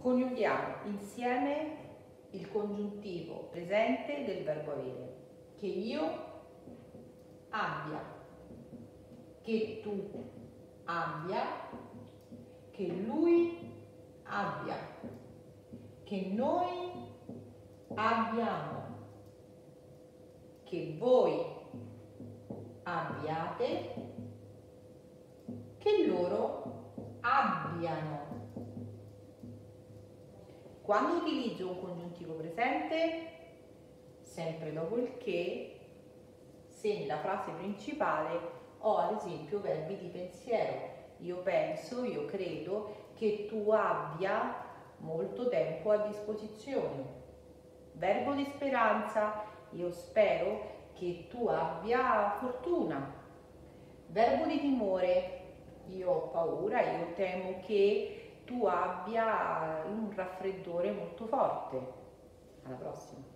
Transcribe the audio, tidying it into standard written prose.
Coniughiamo insieme il congiuntivo presente del verbo avere. Che io abbia, che tu abbia, che lui abbia, che noi abbiamo, che voi abbiate, che loro abbiano. Quando utilizzo un congiuntivo presente, sempre dopo il che, se nella frase principale ho ad esempio verbi di pensiero. Io penso, io credo che tu abbia molto tempo a disposizione. Verbo di speranza, io spero che tu abbia fortuna. Verbo di timore, io ho paura, io temo che tu abbia un raffreddore molto forte. Alla prossima.